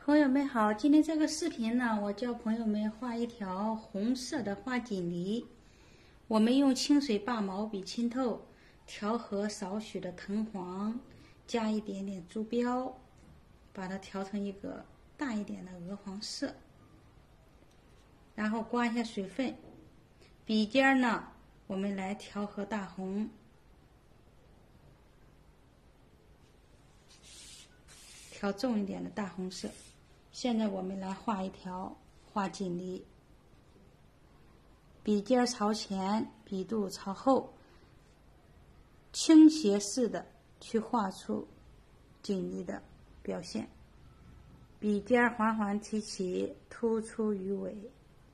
朋友们好，今天这个视频呢，我教朋友们画一条红色的花锦鲤。我们用清水把毛笔浸透，调和少许的藤黄，加一点点朱标，把它调成一个淡一点的鹅黄色。然后刮一下水分，笔尖呢，我们来调和大红。调重一点的大红色。现在我们来画一条花锦鲤，笔尖朝前，笔肚朝后，倾斜式的去画出锦鲤的表现。笔尖缓缓提起，突出鱼尾。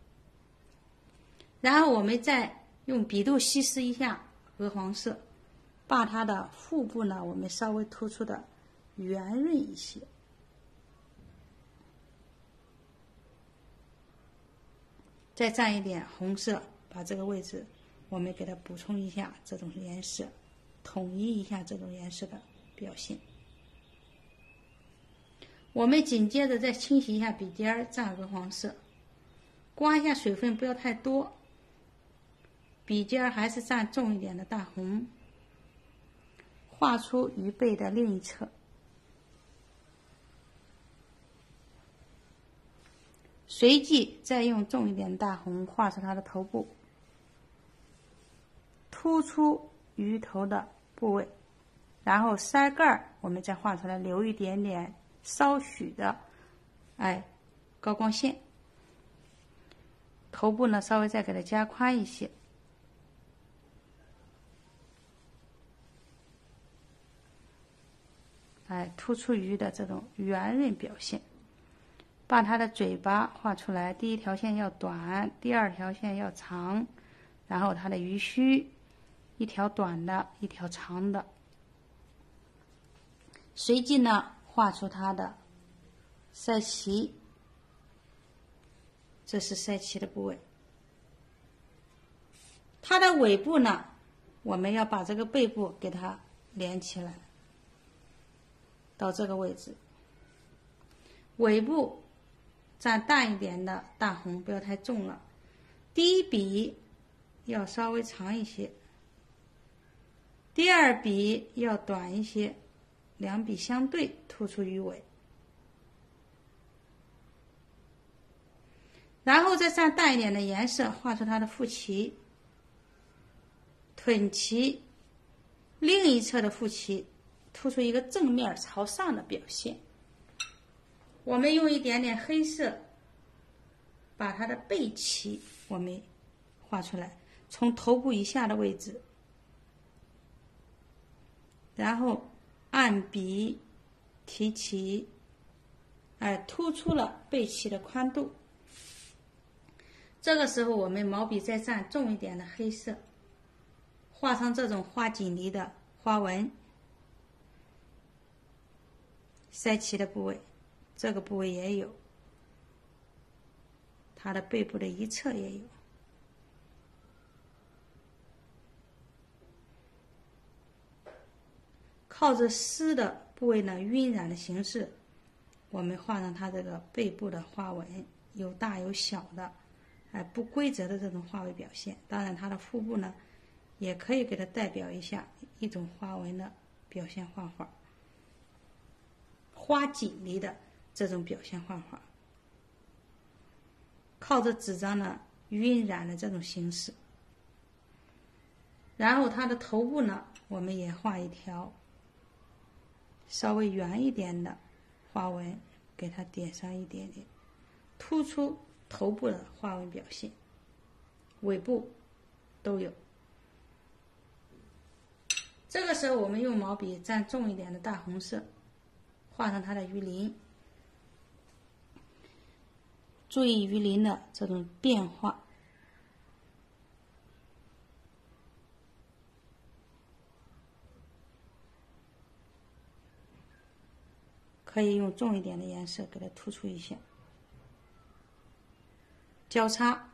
然后我们再用笔肚稀释一下鹅黄色，把它的腹部呢，我们稍微突出的圆润一些。再蘸一点红色，把这个位置我们给它补充一下这种颜色，统一一下这种颜色的表现。我们紧接着再清洗一下笔尖，蘸鹅黄色，刮一下水分，不要太多。笔尖还是蘸重一点的大红，画出鱼背的另一侧。随即再用重一点的大红画出它的头部，突出鱼头的部位，然后腮盖我们再画出来，留一点点稍许的高光线。头部呢稍微再给它加宽一些，突出鱼的这种圆润表现。把它的嘴巴画出来，第一条线要短，第二条线要长，然后它的鱼须一条短的，一条长的。随即呢，画出它的鳃鳍，这是鳃鳍的部位。它的尾部呢，我们要把这个背部给它连起来，到这个位置。尾部蘸淡一点的大红，不要太重了。第一笔要稍微长一些，第二笔要短一些，两笔相对，突出鱼尾。然后再蘸淡一点的颜色，画出它的腹鳍、臀鳍，另一侧的腹鳍突出一个正面朝上的表现。我们用一点点黑色把它的背鳍我们画出来，从头部以下的位置，然后按笔提起，突出了背鳍的宽度。这个时候我们毛笔再蘸重一点的黑色，画上这种花锦鲤的花纹。鳃鳍的部位，这个部位也有，它的背部的一侧也有。靠着丝的部位呢，晕染的形式，我们画上它这个背部的花纹，有大有小的，不规则的这种花纹表现。当然，它的腹部呢，也可以给它代表一下一种花纹的表现画法，花锦鲤的这种表现画法，靠着纸张呢晕染的这种形式。然后它的头部呢，我们也画一条稍微圆一点的花纹，给它点上一点点，突出头部的花纹表现，尾部都有。这个时候我们用毛笔蘸重一点的大红色，画上它的鱼鳞。注意鱼鳞的这种变化，可以用重一点的颜色给它突出一下。交叉，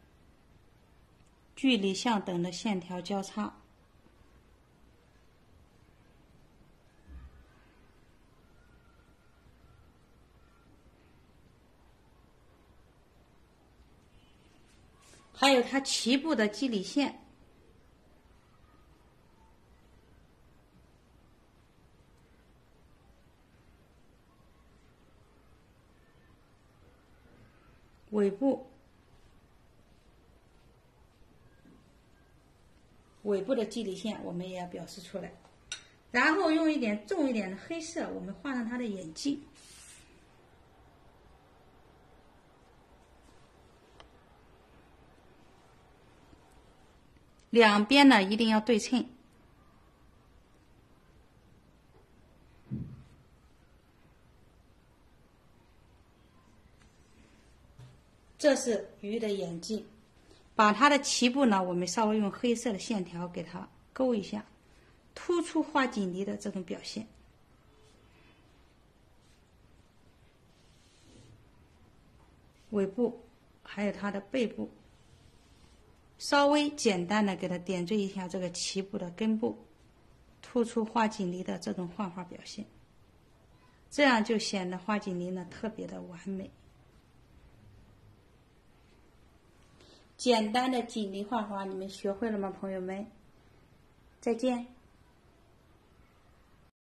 距离相等的线条交叉。 还有它脐部的肌理线。尾部的肌理线我们也要表示出来，然后用一点重一点的黑色，我们画上它的眼睛。两边呢一定要对称。这是鱼的眼睛，把它的脐部呢，我们稍微用黑色的线条给它勾一下，突出花锦鲤的这种表现。尾部还有它的背部，稍微简单的给它点缀一下这个脐部的根部，突出花锦鲤的这种画法表现，这样就显得花锦鲤呢特别的完美。简单的锦鲤画法，你们学会了吗，朋友们？再见。